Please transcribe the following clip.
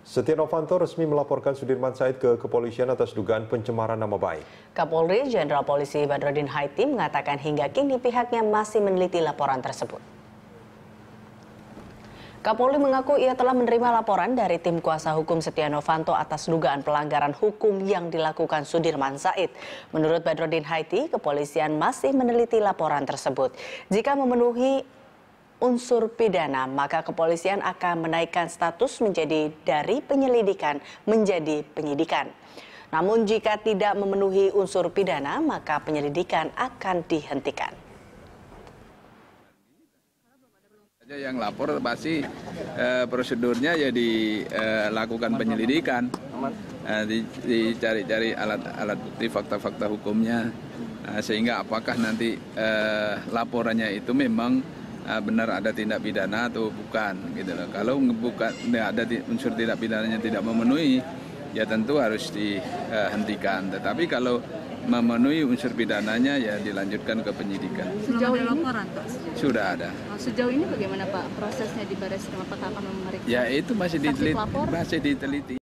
Setia Novanto resmi melaporkan Sudirman Said ke kepolisian atas dugaan pencemaran nama baik. Kapolri Jenderal Polisi Badrodin Haiti mengatakan hingga kini pihaknya masih meneliti laporan tersebut. Kapolri mengaku ia telah menerima laporan dari tim kuasa hukum Setia Novanto atas dugaan pelanggaran hukum yang dilakukan Sudirman Said. Menurut Badrodin Haiti, kepolisian masih meneliti laporan tersebut. Jika memenuhi unsur pidana, maka kepolisian akan menaikkan status menjadi dari penyelidikan menjadi penyidikan. Namun jika tidak memenuhi unsur pidana, maka penyelidikan akan dihentikan. Yang lapor pasti prosedurnya ya dilakukan penyelidikan, dicari-cari alat bukti, fakta-fakta hukumnya, sehingga apakah nanti laporannya itu memang benar ada tindak pidana atau bukan, gitu loh. Kalau bukan ada unsur tindak pidananya tidak memenuhi, ya tentu harus dihentikan. Tetapi kalau memenuhi unsur pidananya, ya dilanjutkan ke penyidikan. Sejauh ini laporan, Pak? Sudah ada. Sejauh ini bagaimana Pak prosesnya di Barreskrim? Apakah akan memeriksa? Ya itu masih diteliti.